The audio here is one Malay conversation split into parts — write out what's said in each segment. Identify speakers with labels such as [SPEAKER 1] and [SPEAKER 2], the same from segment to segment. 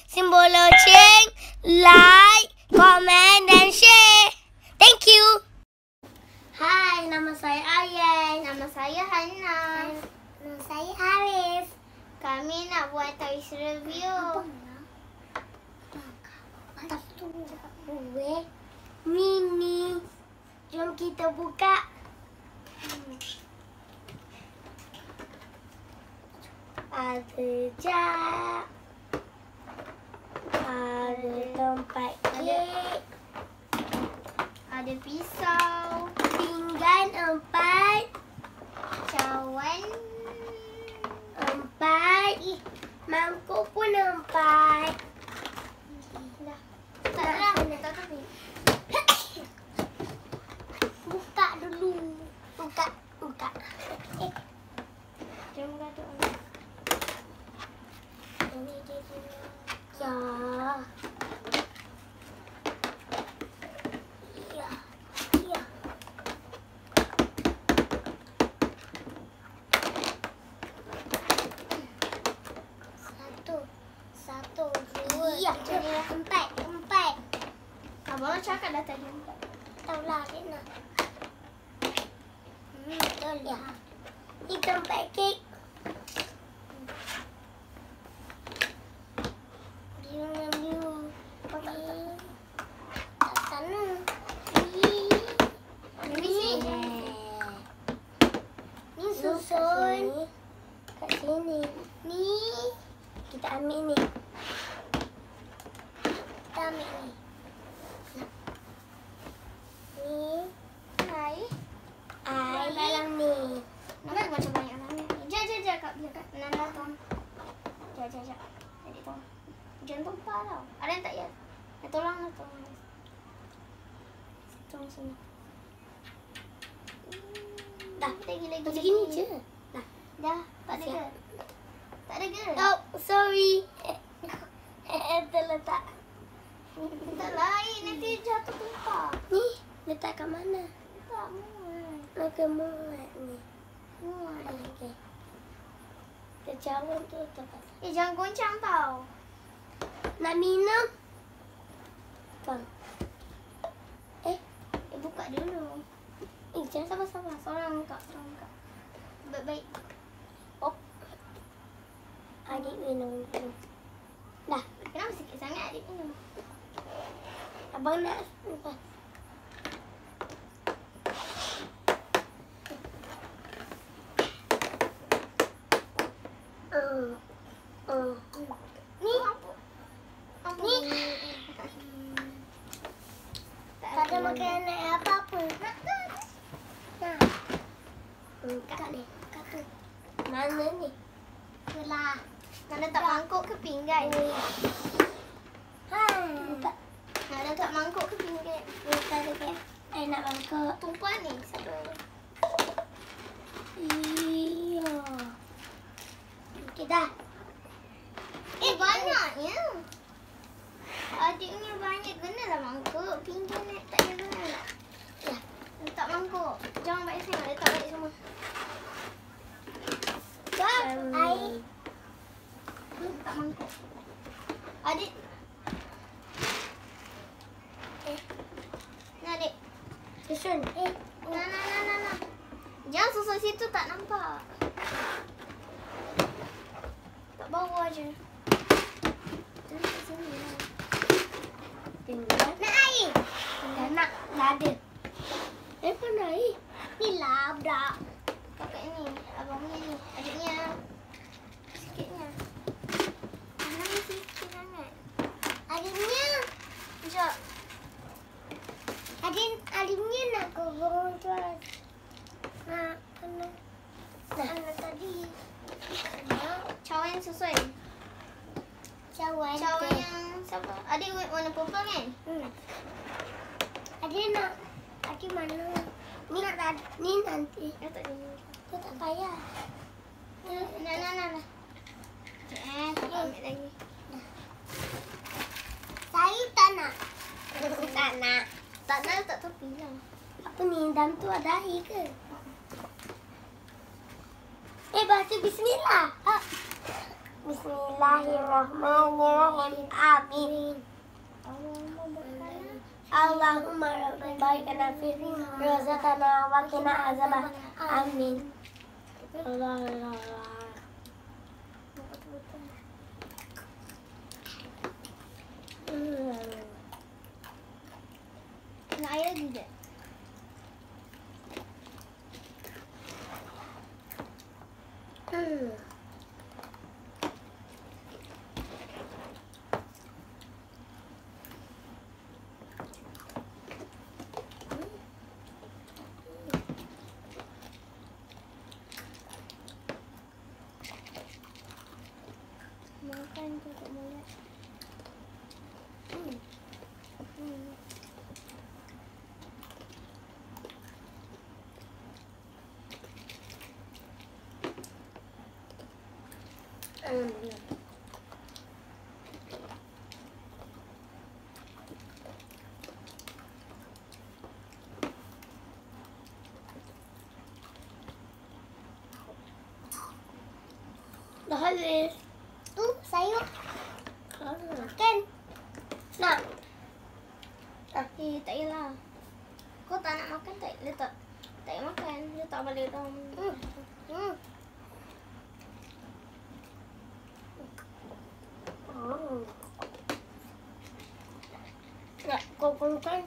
[SPEAKER 1] simbol loceng, like, komen dan share. Thank you.
[SPEAKER 2] Hai, nama saya Ayan.
[SPEAKER 3] Nama saya Hana.
[SPEAKER 2] Nama saya Haris.
[SPEAKER 3] Kami nak buat toys review.
[SPEAKER 2] Atas tu kue mini. Jom kita buka. Ada jam. Ada tempat kek.
[SPEAKER 3] Ada pisau,
[SPEAKER 2] Pinggan 4.
[SPEAKER 3] cawan,
[SPEAKER 2] 4. Mangkuk pun 4.
[SPEAKER 3] tak dah, tak tapi.
[SPEAKER 2] Buka dulu. Buka.
[SPEAKER 3] Jom gaduh.
[SPEAKER 2] Ini dia. Ya. Satu, dua, tiga, 4.
[SPEAKER 3] Abang cakap dah tadi.
[SPEAKER 2] Tahu lah, Rina. Betul ya. Ini tempat kek. Biu. Kat sana. Ni susun. Kat sini. Ni. Kita ambil ni. Ni.
[SPEAKER 3] Air.
[SPEAKER 2] Air dalam ni.
[SPEAKER 3] Nampak macam banyak sangat. Jap kat belakang. Nana tong. Jap. Jadi tong. Jangan tumpah tau. Ada yang tak ya? Tolong. Tolong sini.
[SPEAKER 2] Dah.
[SPEAKER 3] Lagi.
[SPEAKER 2] Macam gini je.
[SPEAKER 3] Dah. Tak ada ke? Tak ada ke?
[SPEAKER 2] Oh, sorry. Terletak.
[SPEAKER 3] Tak lain. Nanti jatuh tumpah.
[SPEAKER 2] Ni, letak kat mana?
[SPEAKER 3] Tak muat.
[SPEAKER 2] Nak muat ni.
[SPEAKER 3] Muat.
[SPEAKER 2] Okey. Kecawan tu tempat.
[SPEAKER 3] Jangan goncang tau.
[SPEAKER 2] Nak minum? Kau.
[SPEAKER 3] Buka dulu.
[SPEAKER 2] Jangan.
[SPEAKER 3] Sabar. Seorang buka. Baik-baik.
[SPEAKER 2] Adik minum dulu. Dah.
[SPEAKER 3] Kenapa sikit sangat adik minum?
[SPEAKER 2] Abang nak lepas. Ni. Ni. Tak ada makanan apa-apa. Nah. Kat ni. Kat tu. Mana ni? Itulah.
[SPEAKER 3] Nak letak mangkuk ke pinggan?
[SPEAKER 2] Buka.
[SPEAKER 3] Nak letak mangkuk ke pinggan?
[SPEAKER 2] Buka dekat. Nak bangkok.
[SPEAKER 3] Tumpah ni. Satu.
[SPEAKER 2] Iya. Okey dah.
[SPEAKER 3] Banyaknya. Adiknya banyak. Kenalah mangkuk. Pinggan nak tak ada guna.
[SPEAKER 2] Ya.
[SPEAKER 3] Letak mangkuk. Jangan banyak sangat. Letak balik semua.
[SPEAKER 2] Air.
[SPEAKER 3] Letak mangkuk. Adik. Ni adik.
[SPEAKER 2] Susun.
[SPEAKER 3] Nah. Jangan susun situ tak nampak. Tak bawah je. Kat sini lah.
[SPEAKER 2] Tinggal. Nak air? Nak ada. Mana air? Ni labrak.
[SPEAKER 3] Kakak ni. Abang ni. Adiknya. Sikitnya. Mana sikit sangat.
[SPEAKER 2] Adiknya.
[SPEAKER 3] Sekejap.
[SPEAKER 2] Adiknya nak gorong terus. Kena tadi.
[SPEAKER 3] Cawan susun.
[SPEAKER 2] Cawan
[SPEAKER 3] yang siapa? Adik warna purple kan?
[SPEAKER 2] Adik nak. Adik mana? Ni nanti.
[SPEAKER 3] Tak ada.
[SPEAKER 2] Tu tak payah.
[SPEAKER 3] Nah. Kakak ambil lagi.
[SPEAKER 2] Saya tak nak.
[SPEAKER 3] Tak nak letak tepi lah.
[SPEAKER 2] Apa ni? Dalam tu ada air ke? Baca bismillah. Bismillahirrahmanirrahim. Amin. Allahumma rabbi baikana fi razaqana wa qina azabah. Amin. Allah.
[SPEAKER 3] Nak air lagi tak? Makan tutup mulut.
[SPEAKER 2] Dah habis.
[SPEAKER 3] Tu sayur.
[SPEAKER 2] Makan. Nak.
[SPEAKER 3] Tak payahlah. Kau tak nak makan tak letak. Tak payah makan. Letak balik dalam.
[SPEAKER 2] Nak kau makan.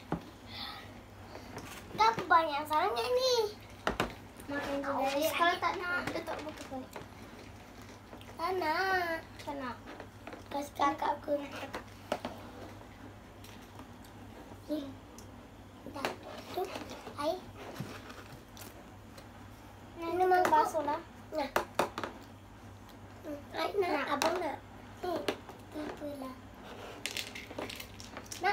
[SPEAKER 3] Kenapa banyak sangat ni? Makan je dari. Kalau tak nak, letak buka balik.
[SPEAKER 2] Tak nak.
[SPEAKER 3] Tak nak.
[SPEAKER 2] Kasih kakak aku.
[SPEAKER 3] Ni. Dah. Tu. Air. Ini memang basuh lah.
[SPEAKER 2] Nah. Air nak. Abang nak.
[SPEAKER 3] Itulah. Nak.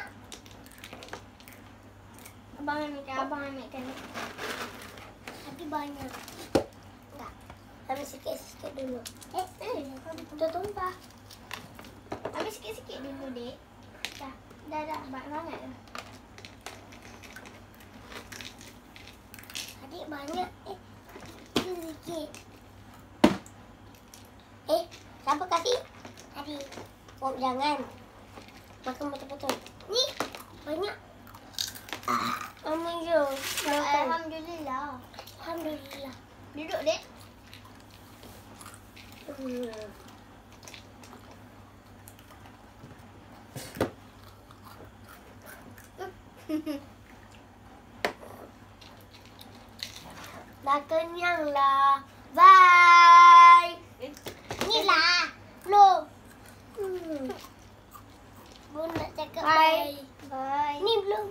[SPEAKER 3] Abang ambilkan ni.
[SPEAKER 2] Tapi banyak.
[SPEAKER 3] Tak.
[SPEAKER 2] Ambil sikit-sikit dulu.
[SPEAKER 3] Dah tumpah. Ambil sikit-sikit dulu, Dek. Dah. Banyak sangat dah.
[SPEAKER 2] Adik banyak. Sikit. Siapa kasih?
[SPEAKER 3] Adik.
[SPEAKER 2] Oh, jangan. Makan betul-betul. Ni, banyak. Mama je. Makan.
[SPEAKER 3] Alhamdulillah.
[SPEAKER 2] Alhamdulillah.
[SPEAKER 3] Duduk, Dek.
[SPEAKER 2] Dah kenyang lah. Bye.
[SPEAKER 3] Ni lah.
[SPEAKER 2] Belum. Belum nak cakap bye.
[SPEAKER 3] Bye.
[SPEAKER 2] Ni belum.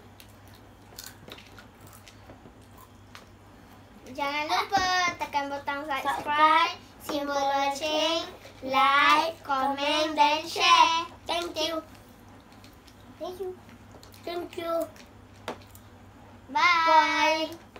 [SPEAKER 3] Jangan lupa tekan butang subscribe, simbol loceng, like, komen dan share.
[SPEAKER 2] Thank you.
[SPEAKER 3] Thank you.
[SPEAKER 2] Thank you.
[SPEAKER 3] Bye.
[SPEAKER 2] Bye.